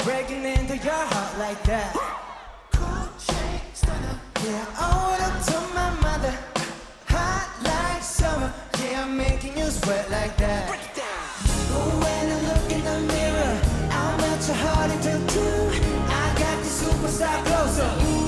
breaking into your heart like that. Cool shake stunner. Yeah, I owe it up to my mother. Hot like summer. Yeah, I'm making you sweat like that. Oh, when I look in the mirror, I'll melt your heart into two. I got the superstar closer.